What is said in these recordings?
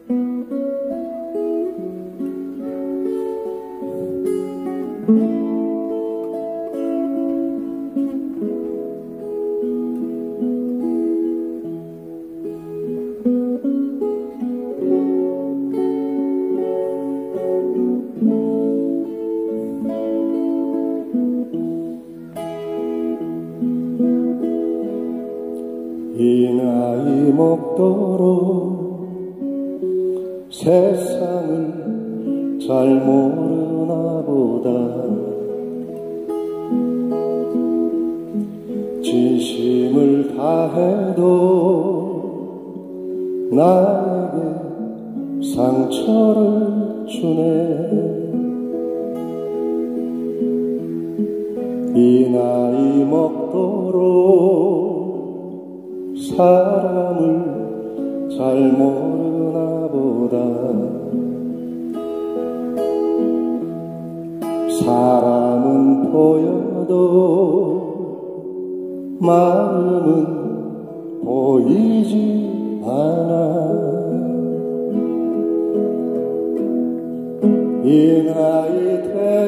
이 나이 먹도록 세상을 잘 모르나 보다. 진심을 다해도 나에게 상처를 주네. 이 나이 먹도록 사람을 잘 모르나 보다. 사람은 보여도 마음은 보이지 않아. 이 나이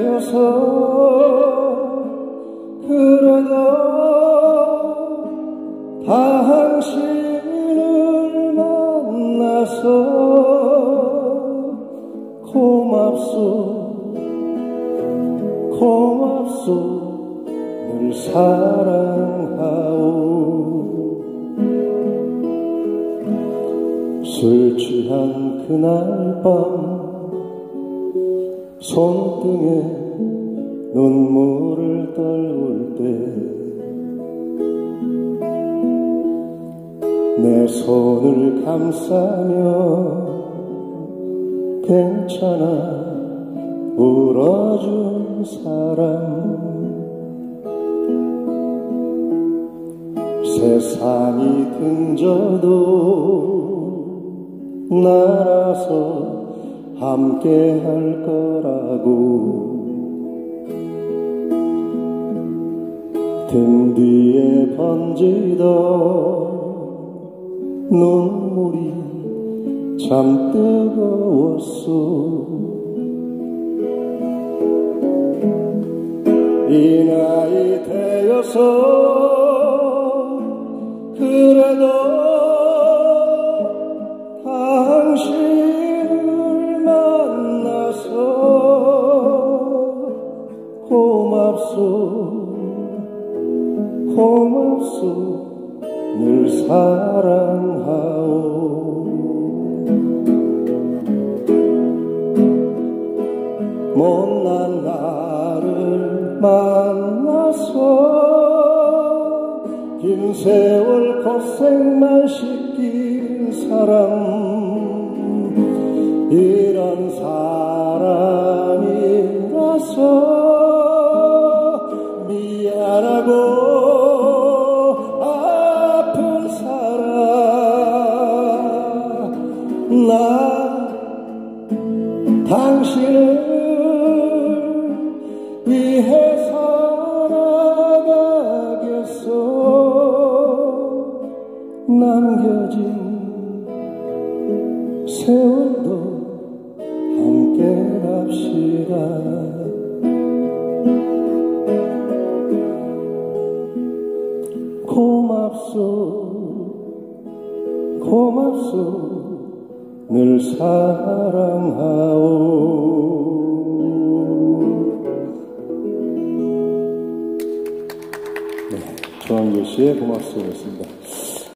되어서 그래도 당신을 만나서 고맙소 고맙소 늘 사랑하오. 술 취한 그날 밤 손등에 눈물을 떨굴 때 내 손을 감싸며 괜찮아 울어준 사람. 세상이 등져도 날아서 함께 할 거라고. 등 뒤에 번지던 눈물이 참 뜨거웠어. 이 나이 되어서 그래도 당신을 만나서 고맙소 고맙소 늘 사랑하오. 못난 나를 만나서 긴 세월 고생만 시킨 사람. 이런 사람이라서 미안하고 나 당신을 위해 살아가겠어. 남겨진 세월도 함께 갑시다. 고맙소 고맙소 늘 사랑하오. 네, 조항조 씨의 고맙소였습니다.